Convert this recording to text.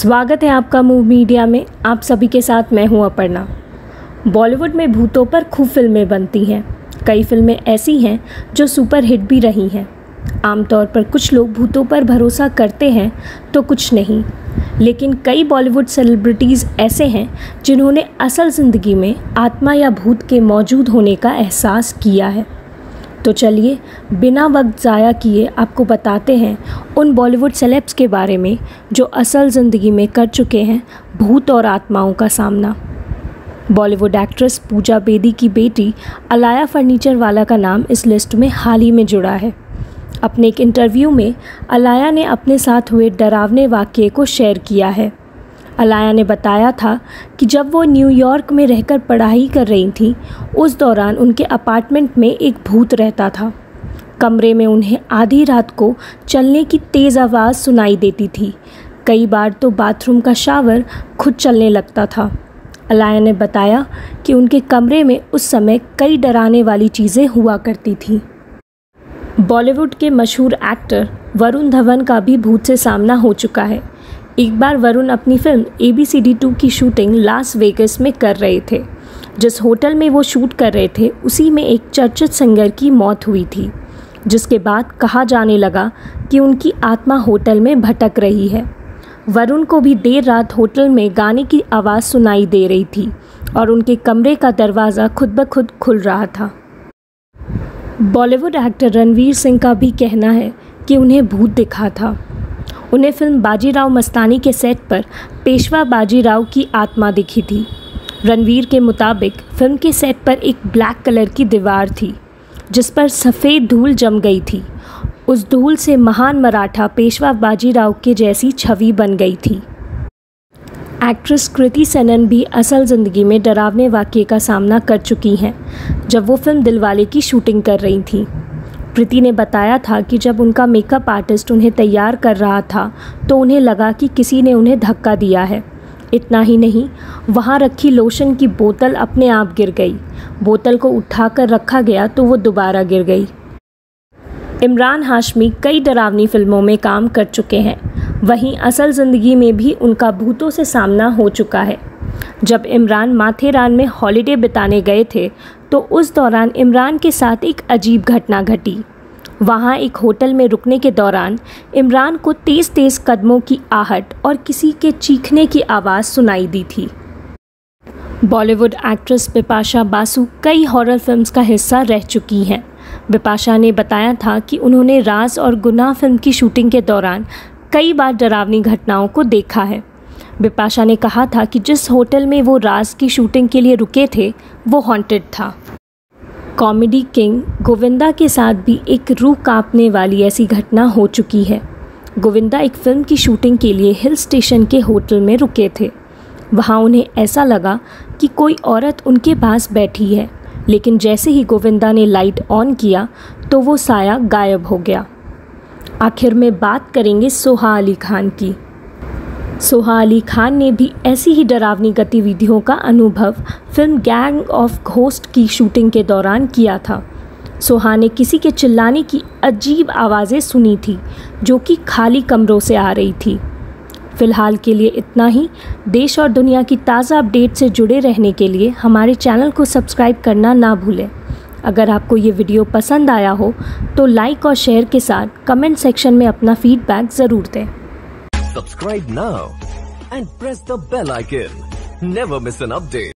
स्वागत है आपका मूव मीडिया में। आप सभी के साथ मैं हूं अपर्णा। बॉलीवुड में भूतों पर खूब फिल्में बनती हैं। कई फिल्में ऐसी हैं जो सुपर हिट भी रही हैं। आमतौर पर कुछ लोग भूतों पर भरोसा करते हैं तो कुछ नहीं, लेकिन कई बॉलीवुड सेलिब्रिटीज़ ऐसे हैं जिन्होंने असल ज़िंदगी में आत्मा या भूत के मौजूद होने का एहसास किया है। तो चलिए बिना वक्त ज़ाया किए आपको बताते हैं उन बॉलीवुड सेलेब्स के बारे में जो असल ज़िंदगी में कर चुके हैं भूत और आत्माओं का सामना। बॉलीवुड एक्ट्रेस पूजा बेदी की बेटी अलाया फर्नीचरवाला का नाम इस लिस्ट में हाल ही में जुड़ा है। अपने एक इंटरव्यू में अलाया ने अपने साथ हुए डरावने वाक़ये को शेयर किया है। अलाया ने बताया था कि जब वो न्यूयॉर्क में रहकर पढ़ाई कर रही थी, उस दौरान उनके अपार्टमेंट में एक भूत रहता था। कमरे में उन्हें आधी रात को चलने की तेज़ आवाज़ सुनाई देती थी। कई बार तो बाथरूम का शावर खुद चलने लगता था। अलाया ने बताया कि उनके कमरे में उस समय कई डराने वाली चीज़ें हुआ करती थीं। बॉलीवुड के मशहूर एक्टर वरुण धवन का भी भूत से सामना हो चुका है। एक बार वरुण अपनी फिल्म ABCD 2 की शूटिंग लास वेगस में कर रहे थे। जिस होटल में वो शूट कर रहे थे उसी में एक चर्चित सिंगर की मौत हुई थी, जिसके बाद कहा जाने लगा कि उनकी आत्मा होटल में भटक रही है। वरुण को भी देर रात होटल में गाने की आवाज़ सुनाई दे रही थी और उनके कमरे का दरवाज़ा खुद ब खुद खुल रहा था। बॉलीवुड एक्टर रणवीर सिंह का भी कहना है कि उन्हें भूत दिखा था। उन्हें फिल्म बाजीराव मस्तानी के सेट पर पेशवा बाजीराव की आत्मा दिखी थी। रणवीर के मुताबिक फिल्म के सेट पर एक ब्लैक कलर की दीवार थी जिस पर सफ़ेद धूल जम गई थी। उस धूल से महान मराठा पेशवा बाजीराव के जैसी छवि बन गई थी। एक्ट्रेस कृति सेनन भी असल ज़िंदगी में डरावने वाक़ये का सामना कर चुकी हैं जब वो फिल्म दिलवाले की शूटिंग कर रही थी। कृति ने बताया था कि जब उनका मेकअप आर्टिस्ट उन्हें तैयार कर रहा था तो उन्हें लगा कि किसी ने उन्हें धक्का दिया है। इतना ही नहीं, वहाँ रखी लोशन की बोतल अपने आप गिर गई। बोतल को उठाकर रखा गया तो वो दोबारा गिर गई। इमरान हाशमी कई डरावनी फिल्मों में काम कर चुके हैं। वहीं असल ज़िंदगी में भी उनका भूतों से सामना हो चुका है। जब इमरान माथेरान में हॉलिडे बिताने गए थे तो उस दौरान इमरान के साथ एक अजीब घटना घटी। वहाँ एक होटल में रुकने के दौरान इमरान को तेज़ तेज़ कदमों की आहट और किसी के चीखने की आवाज़ सुनाई दी थी। बॉलीवुड एक्ट्रेस बिपाशा बासु कई हॉरर फिल्म्स का हिस्सा रह चुकी हैं। बिपाशा ने बताया था कि उन्होंने राज और गुनाह फिल्म की शूटिंग के दौरान कई बार डरावनी घटनाओं को देखा है। बिपाशा ने कहा था कि जिस होटल में वो राज की शूटिंग के लिए रुके थे वो हॉन्टेड था। कॉमेडी किंग गोविंदा के साथ भी एक रूह कांपने वाली ऐसी घटना हो चुकी है। गोविंदा एक फिल्म की शूटिंग के लिए हिल स्टेशन के होटल में रुके थे। वहाँ उन्हें ऐसा लगा कि कोई औरत उनके पास बैठी है, लेकिन जैसे ही गोविंदा ने लाइट ऑन किया तो वो साया गायब हो गया। आखिर में बात करेंगे सोहा अली खान की। सोहा अली खान ने भी ऐसी ही डरावनी गतिविधियों का अनुभव फिल्म गैंग ऑफ घोस्ट की शूटिंग के दौरान किया था। सोहा ने किसी के चिल्लाने की अजीब आवाज़ें सुनी थी जो कि खाली कमरों से आ रही थी। फ़िलहाल के लिए इतना ही। देश और दुनिया की ताज़ा अपडेट से जुड़े रहने के लिए हमारे चैनल को सब्सक्राइब करना ना भूलें। अगर आपको ये वीडियो पसंद आया हो तो लाइक और शेयर के साथ कमेंट सेक्शन में अपना फीडबैक ज़रूर दें। Subscribe now and press the bell icon. Never miss an update.